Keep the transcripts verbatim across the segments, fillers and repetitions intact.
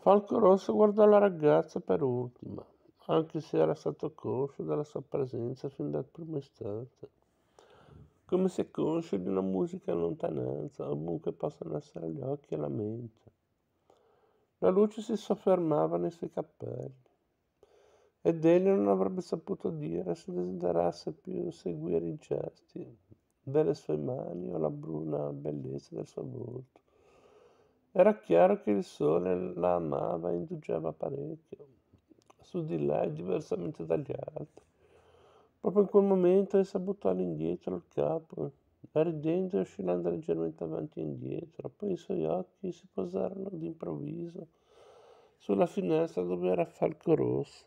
Falco Rosso guardò la ragazza per ultima, anche se era stato conscio della sua presenza fin dal primo istante, come se conscio di una musica in lontananza, ovunque possano essere gli occhi e la mente. La luce si soffermava nei suoi capelli, ed egli non avrebbe saputo dire se desiderasse più seguire i gesti delle sue mani o la bruna bellezza del suo volto. Era chiaro che il sole la amava e indugiava parecchio, su di lei diversamente dagli altri. Proprio in quel momento essa buttò all'indietro il capo, ridendo e oscillando leggermente avanti e indietro. Poi i suoi occhi si posarono d'improvviso sulla finestra dove era Falco Rosso.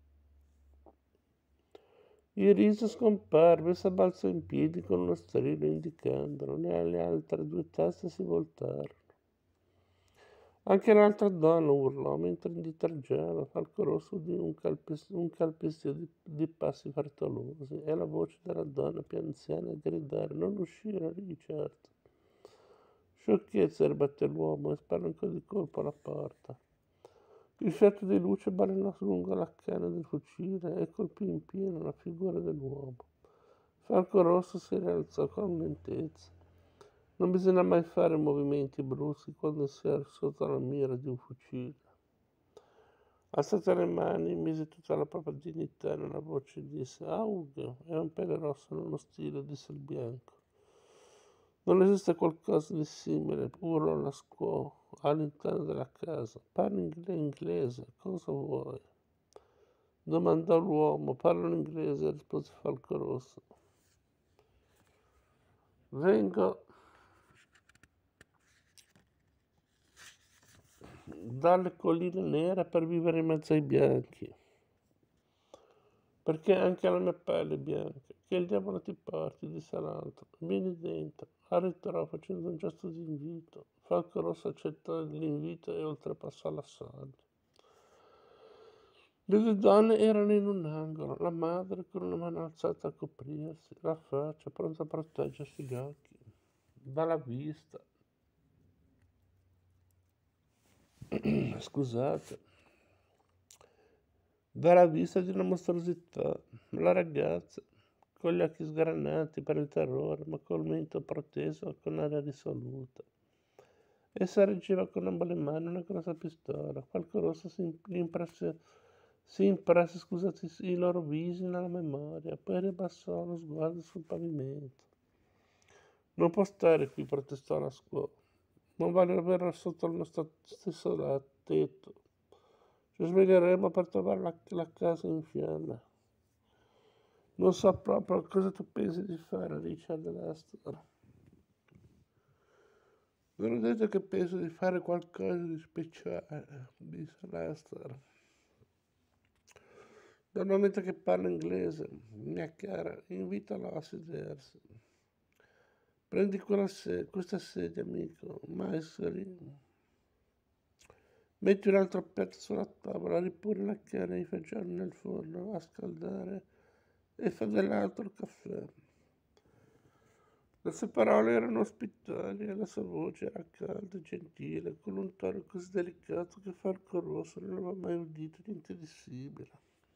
Il riso scomparve e s'abbalzò in piedi con uno strillo indicandolo, e le altre due teste si voltarono. Anche l'altra donna urlò mentre indietreggiava. Falco Rosso udì un, calpes- un calpestio di, di passi frettolosi e la voce della donna più anziana gridare: non uscire lì, certo. Sciocchezza, ribatté l'uomo e spalancò di colpo la porta. Il fiato di luce balenò lungo la canna del fucile e colpì in pieno la figura dell'uomo. Falco Rosso si rialzò con lentezza. Non bisogna mai fare movimenti bruschi quando si è sotto la mira di un fucile. Alzate le mani, mise tutta la propria dignità nella voce e disse: Aug, è un pelle rosso nello stile, disse il bianco. Non esiste qualcosa di simile, urlò la squaw all'interno della casa. Parla inglese, cosa vuoi? Domandò l'uomo. Parlo in inglese, rispose Falco Rosso. Vengo dalle colline nere per vivere in mezzo ai bianchi, perché anche la mia pelle è bianca. Che il diavolo ti porti, disse l'altro. Vieni dentro. Arretrò facendo un gesto di invito. Falco Rosso accettò l'invito e oltrepassò la soglia. Le due donne erano in un angolo, la madre con una mano alzata a coprirsi la faccia, pronta a proteggersi gli occhi dalla vista. Scusate, dalla vista di una mostruosità. La ragazza, con gli occhi sgranati per il terrore, ma col mento proteso con aria risoluta. Essa reggeva con ambo le mani una grossa pistola. Falco Rosso si impresse, si impresse scusate, i loro visi nella memoria, poi ribassò lo sguardo sul pavimento. Non può stare qui, protestò la scuola. Non vale averla sotto il nostro stesso tetto. Ci sveglieremo per trovare la, la casa in fiamme. Non so proprio cosa tu pensi di fare, Richard Lester. Non ho detto che penso di fare qualcosa di speciale, disse Lester. Dal momento che parla inglese, mia cara, invitalo a sedersi. Prendi se- questa sedia, amico, Maestri. Metti un altro pezzo sulla tavola, riponi la canna di fagioli nel forno a scaldare e fa dell'altro caffè. Le sue parole erano ospitali e la sua voce era calda e gentile, con un tono così delicato che Falco Rosso non aveva mai udito niente di simile.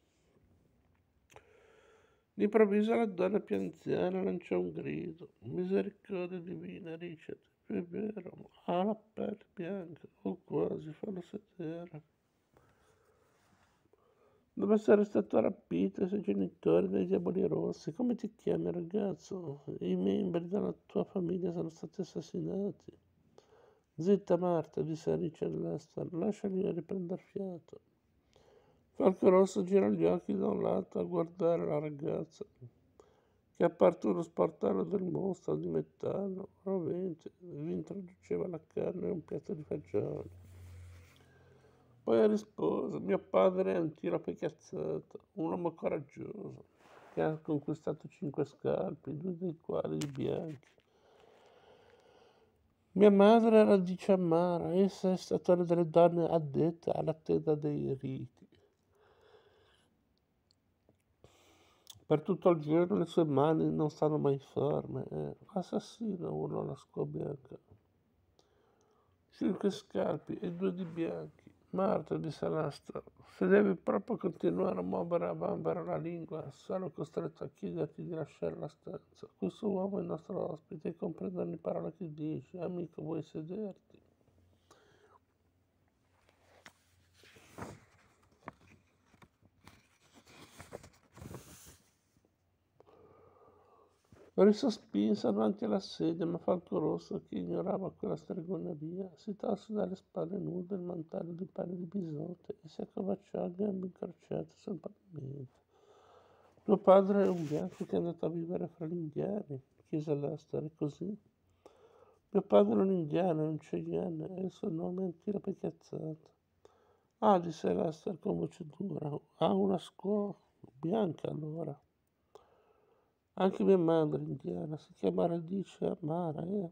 D'improvviso la donna più anziana lanciò un grido. Misericordia divina, Richard, è vero, ha la pelle bianca, o quasi, fallo sedere. Dove essere stato rapito i suoi genitori dai diavoli rossi. Come ti chiami, ragazzo? I membri della tua famiglia sono stati assassinati. Zitta, Marta, disse Richard Lester, lasciali riprendere fiato. Falco Rosso girò gli occhi da un lato a guardare la ragazza, che aperto uno sportello del mostro di metallo rovente vi introduceva la carne e un piatto di fagioli. Poi rispose: mio padre è un tirape piazzato, un uomo coraggioso, che ha conquistato cinque scalpi, due dei quali bianchi. Mia madre era di Ciammara, essa è stata una delle donne addette alla tenda dei riti. Per tutto il giorno le sue mani non stanno mai ferme. Eh. Assassino, urlò la squaw bianca. Cinque scalpi e due di bianchi. Marta, disse Lester, se devi proprio continuare a muovere a bambera la lingua, sarò costretto a chiederti di lasciare la stanza. Questo uomo è il nostro ospite e comprende ogni parola che dici. Amico, vuoi sederti? Ora sospinse davanti alla sedia, ma Falco Rosso, che ignorava quella stregoneria, si tolse dalle spalle nude il mantello di pelle di bisonte e si accovacciò a gambe incrociate sul pavimento. Tuo padre è un bianco che è andato a vivere fra gli indiani, chiese Lester, è così? Mio padre è un indiano, è un Cheyenne, e il suo nome è Antilope Chiazzato. Ah, disse Lester con voce dura, ha una scuola bianca allora. Anche mia madre è indiana, si chiama Radice Amara, eh?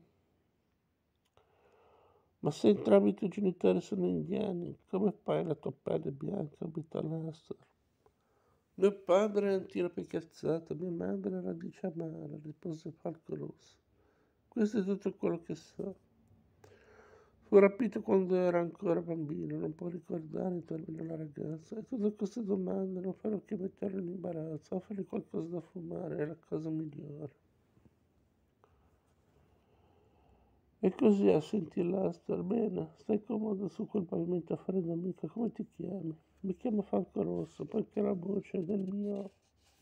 Ma se entrambi i tuoi genitori sono indiani, come fai la tua pelle bianca abita Lester? Mio padre è Antilope Chiazzato, mia madre è Radice Amara, rispose Falco Rosso. Questo è tutto quello che so. Fu rapito quando era ancora bambino, non può ricordare, intervenne la ragazza. E tutte queste domande non fanno che metterlo in imbarazzo. Offrire qualcosa da fumare è la cosa migliore. E così assentì Lester. Bene, stai comodo su quel pavimento freddo, amica. Come ti chiami? Mi chiamo Falco Rosso, perché la voce del mio...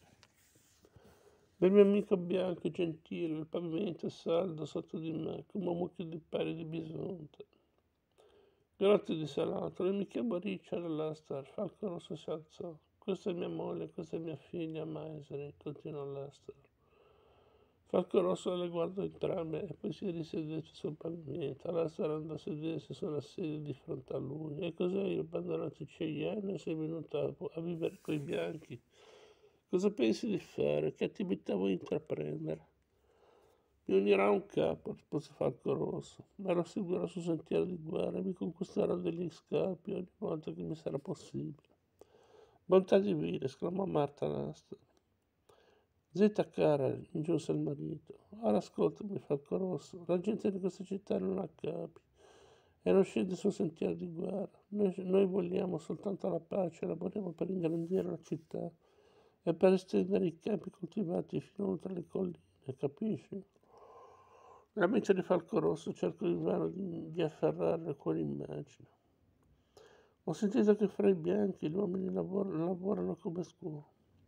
del mio amico bianco e gentile, il pavimento è saldo sotto di me, come un mucchio di peli di bisonte. Grazie, disse l'altro, io mi chiamo Richard Lester. Falco Rosso si alzò. Questa è mia moglie, questa è mia figlia, Maisery, continuò Lester. Falco Rosso le guardò entrambe e poi si risedette sul pavimento. Lester andò a sedersi sulla sedia di fronte a lui. E cos'è, io ho abbandonato i Cheyenne e sei venuto a, a vivere coi bianchi? Cosa pensi di fare? Che attività vuoi intraprendere? Mi unirà un capo, rispose Falco Rosso, ma lo seguirò sul sentiero di guerra e mi conquisterò degli scalpi ogni volta che mi sarà possibile. Bontà divina, esclamò Marta Lester. Zitta cara, ingiunse il marito. Ora ascoltami, Falco Rosso, la gente di questa città non ha capi e non scende sul sentiero di guerra. Noi, noi vogliamo soltanto la pace, lavoriamo per ingrandire la città e per estendere i campi coltivati fino oltre le colline, capisci? La mente di Falco Rosso cercò invano di, di afferrare quell'immagine. Ho sentito che fra i bianchi gli uomini lavorano, lavorano come scuola.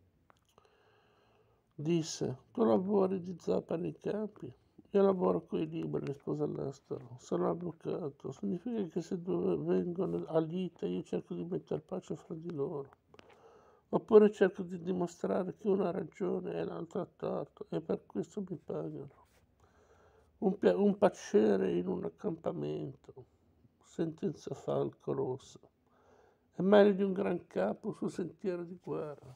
Disse, tu lavori di zappa nei campi. Io lavoro coi libri, rispose Lester. Sono avvocato. Significa che se due vengono a lite io cerco di mettere pace fra di loro. Oppure cerco di dimostrare che uno ha ragione e l'altro ha torto e per questo mi pagano. Un, un pacere in un accampamento, sentenza Falco Rosso, è meglio di un gran capo sul sentiero di guerra.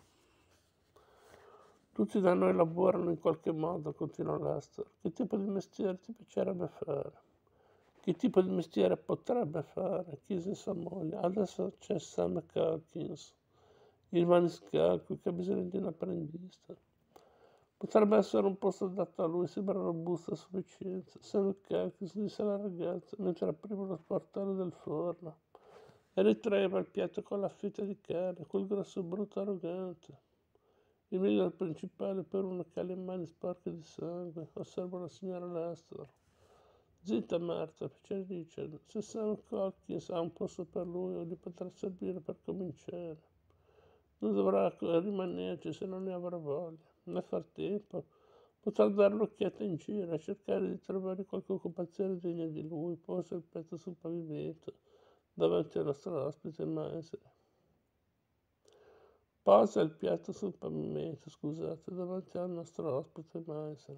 Tutti da noi lavorano in qualche modo, continuò Lester. Che tipo di mestiere ti piacerebbe fare? Che tipo di mestiere potrebbe fare? Chiese sua moglie. Adesso c'è Sam Calkins, il maniscalco, che ha bisogno di un apprendista. Potrebbe essere un posto adatto a lui, sembra robusto a sufficienza. Sam Calkins, disse la ragazza, mentre apriva lo sportello del forno e ritraeva il piatto con la fetta di carne, quel grosso brutto arrogante. Il miglior principale per uno che ha le mani sporche di sangue, osserva la signora Lester. Zitta Marta, fece Richard, se Sam Calkins ha un posto per lui o gli potrà servire per cominciare. Non dovrà rimanerci se non ne avrà voglia. Nel frattempo potrà dare un'occhiata in giro e cercare di trovare qualche occupazione degna di lui, posa il petto sul pavimento davanti al nostro ospite Maisery. Posa il piatto sul pavimento, scusate, davanti al nostro ospite Maisery.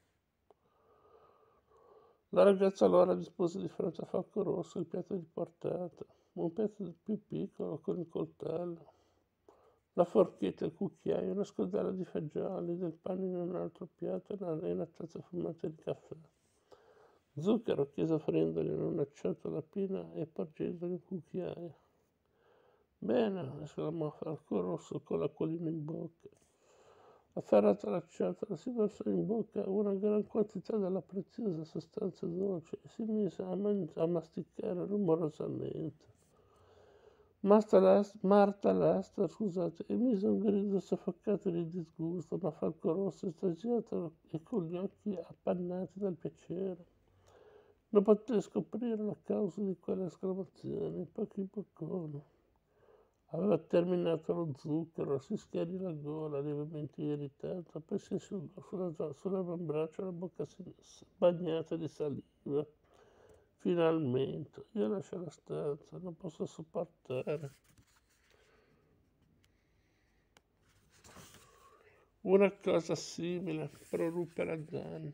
La ragazza allora dispose di fronte a Falco Rosso il piatto di portata, un piatto più piccolo con il coltello, la forchetta e il cucchiaio, una scodella di fagioli, del pane in un altro piatto e una tazza fumata di caffè. Zucchero, chiese offrendogli in una ciotola piena e porgendogli un cucchiaio. Bene, esclamò Falco Rosso con l'acquolina in bocca. Afferrata la ciotola, si versò in bocca una gran quantità della preziosa sostanza dolce e si mise a, man- a masticare rumorosamente. Marta Lester, Marta Lester, scusate, emise un grido soffocato di disgusto, ma Falco Rosso, estasiato e con gli occhi appannati dal piacere, non poté scoprire la causa di quella esclamazione, in pochi bocconi. Aveva terminato lo zucchero, si schiarì la gola, lievemente irritata, poi si asciugò sulla, sull'avambraccio la bocca bagnata di saliva. Finalmente, io lascio la stanza, non posso sopportare. Una cosa simile, proruppe la Gianni.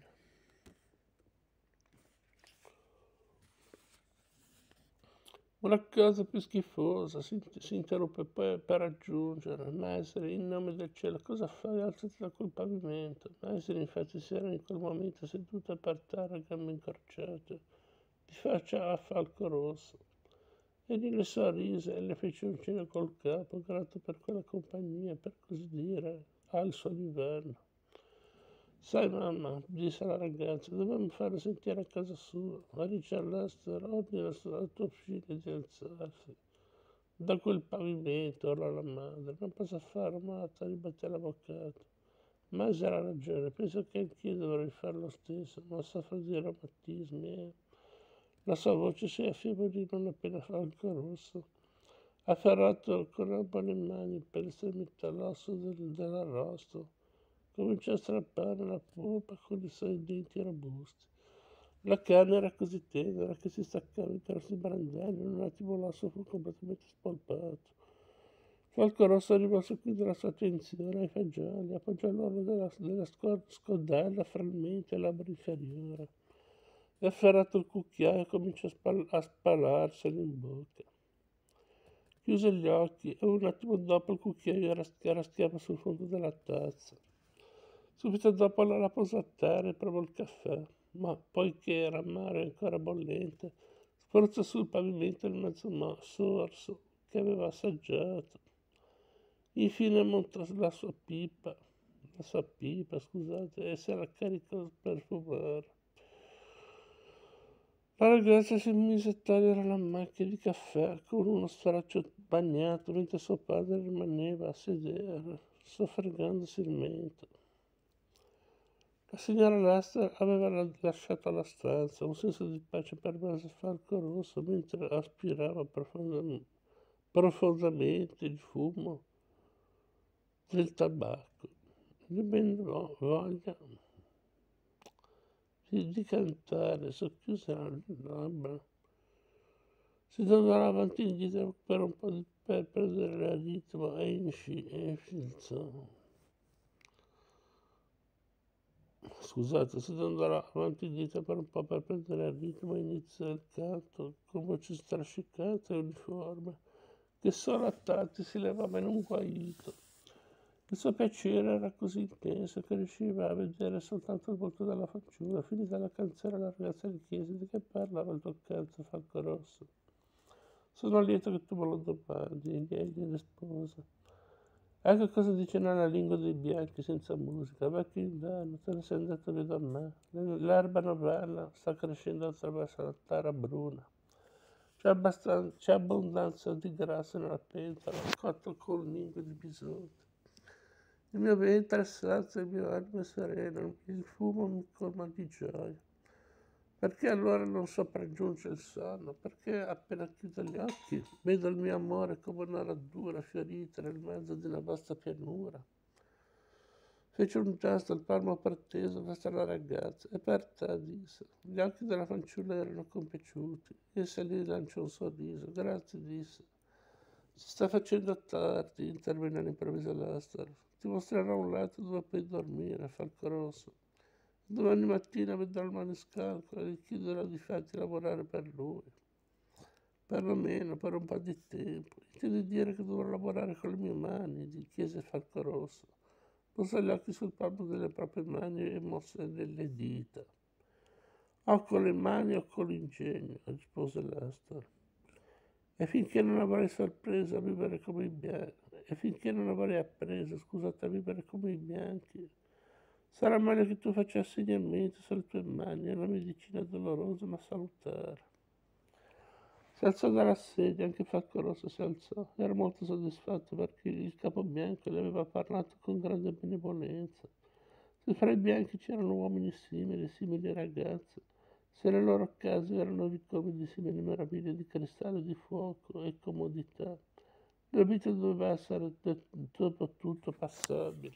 Una cosa più schifosa, si, si interruppe poi per aggiungere. Maestre, in nome del cielo, cosa fai? Alzati da quel pavimento. Maestre, infatti, si era in quel momento seduta per terra, a gambe incrociate, di faccia a Falco Rosso. Egli le sorrise e le fece un cenno col capo, grato per quella compagnia, per così dire, al suo livello. Sai, mamma, disse la ragazza, dobbiamo farlo sentire a casa sua. Ma Richard Lester ordina al tuo figlio di alzarsi. Da quel pavimento, ora la madre, non posso fare, Marta, ribatté l'avvocato. Ma ha ragione, penso che anch'io dovrei fare lo stesso, ma soffro di reumatismi e... La sua voce si affievolì non appena Falco Rosso, afferrato con ambo le mani per l'estremità l'osso del, dell'arrosto. Cominciò a strappare la polpa con i suoi denti robusti. La carne era così tenera che si staccava in grossi brandelli, in un attimo l'osso fu completamente spolpato. Falco Rosso rimase qui della sua attenzione ai fagioli, appoggiò l'orlo della, della scodella fra il mento e il labbro inferiore. E afferrato il cucchiaio cominciò a, spal- a spalarselo in bocca. Chiuse gli occhi e un attimo dopo il cucchiaio era, era schiavo sul fondo della tazza. Subito dopo la posò a terra e provò il caffè, ma poiché era amaro e ancora bollente, spruzzò sul pavimento il mezzo sorso che aveva assaggiato. Infine montò la sua pipa, la sua pipa, scusate, e se la caricò per fumare. La ragazza si mise a togliere la macchia di caffè con uno straccio bagnato mentre suo padre rimaneva a sedere, soffregandosi il mento. La signora Lester aveva lasciato la stanza, un senso di pace pervase Falco Rosso mentre aspirava profondamente, profondamente il fumo del tabacco. Gli venne voglia di cantare, socchiuse le labbra. Si dondolò avanti e indietro per un po' di, per prendere il ritmo e infilzò. Scusate, si dondolò avanti e indietro per un po' per prendere il ritmo e iniziò il canto con voce strascicata e uniforme, che solo a tratti si levava in un guaito. Il suo piacere era così intenso che riusciva a vedere soltanto il volto della fanciulla. Finita la canzone, la ragazza gli chiese di che parlava il tuo cazzo, Falco Rosso. Sono lieto che tu me lo domandi, e lei gli rispose. Ecco cosa dice nella lingua dei bianchi senza musica. Vecchio inverno, te ne sei andato via da me. L'erba novella sta crescendo attraverso la terra bruna. C'è, c'è abbondanza di grasso nella pentola, cotto col nido di bisonte. Il mio ventre è sazio e il mio animo è sereno, il fumo mi colma di gioia. Perché allora non sopraggiunge il sonno? Perché appena chiudo gli occhi vedo il mio amore come una radura fiorita nel mezzo di una vasta pianura. Fece un gesto, il palmo proteso verso la ragazza e per te, disse. Gli occhi della fanciulla erano compiaciuti. Essa gli lanciò un sorriso. Grazie, disse. Si sta facendo tardi, intervenne all'improvviso Lester. Ti mostrerò un letto dove puoi dormire, Falco Rosso. Domani mattina vedrò il maniscalco e gli chiederò di farti lavorare per lui. Perlomeno per un po' di tempo. Intendo dire che dovrò lavorare con le mie mani, gli chiese Falco Rosso. Posò gli occhi sul palmo delle proprie mani e mosse delle dita. O con le mani o con l'ingegno, rispose Lester. E finché non avrai sorpreso a vivere come i bianchi, e finché non avrai appreso, scusate, a vivere come i bianchi, sarà meglio che tu facessi insegnamento sulle tue mani, è una medicina dolorosa ma salutare. Si alzò dalla sedia, anche Falco Rosso si alzò. Era molto soddisfatto perché il Capobianco gli aveva parlato con grande benevolenza. Se fra i bianchi c'erano uomini simili, simili ragazze, se le loro case erano ricome di simili meraviglie di cristallo, di fuoco e comodità, la vita doveva essere dopo tutto passabile.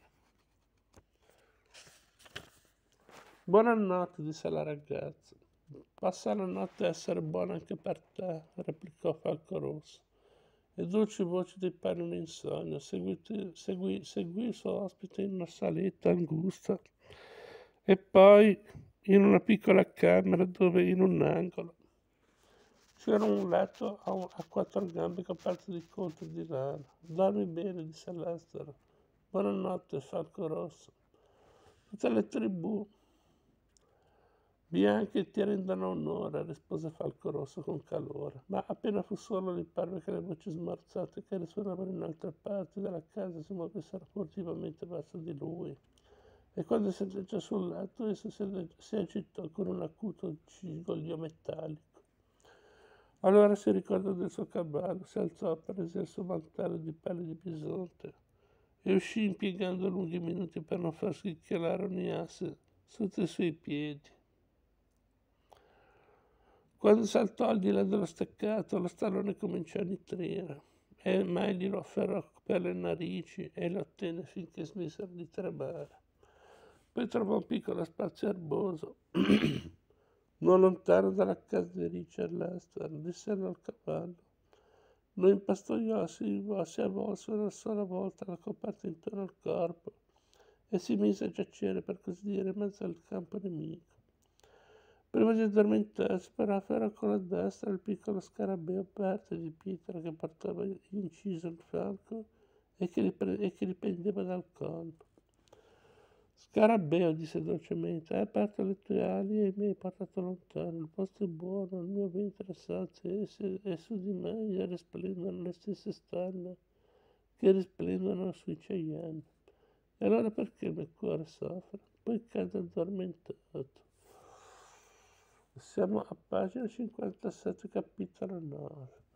Buonanotte, disse la ragazza. Passa la notte a essere buona anche per te, replicò Falco Rosso. E dolci voci di pane l'insonnia seguì, seguì, seguì il suo ospite in una saletta angusta e poi in una piccola camera dove in un angolo c'era un letto a, un, a quattro gambe coperto di coltre di lana. Dormi bene, disse Lester. Buonanotte, Falco Rosso. Tutte le tribù bianche ti rendono onore, rispose Falco Rosso con calore, ma appena fu solo gli parve che le voci smorzate che risuonavano in altre parti della casa si muovessero furtivamente verso di lui. E quando si giunse sul letto, esso si, si agitò con un acuto cigoglio metallico. Allora si ricordò del suo cavallo, si alzò, prese il suo mantello di pelle di bisonte e uscì impiegando lunghi minuti per non far schicchiolare ogni asse sotto i suoi piedi. Quando saltò al di là dello steccato, lo stallone cominciò a nitrire, e mai glielo afferrò per le narici e lo ottenne finché smisero di tremare. Poi trovò un piccolo spazio erboso, non lontano dalla casa di Richard Lester, disse al cavallo. Lo impastoiò, si, si avvolse una sola volta la coperta intorno al corpo e si mise a giacere, per così dire, in mezzo al campo nemico. Prima di addormentarsi, però, afferrò con la destra il piccolo scarabeo aperto di pietra che portava inciso il falco e che, gli, e che gli pendeva dal collo. Scarabeo, disse dolcemente, hai aperto le tue ali e mi hai portato lontano. Il posto è buono, il mio ventre sazio e, e su di me risplendono le stesse stelle che risplendono sui Cheyenne. E allora perché il mio cuore soffre? Poi cade addormentato. Siamo a pagina cinquantasette, capitolo nove.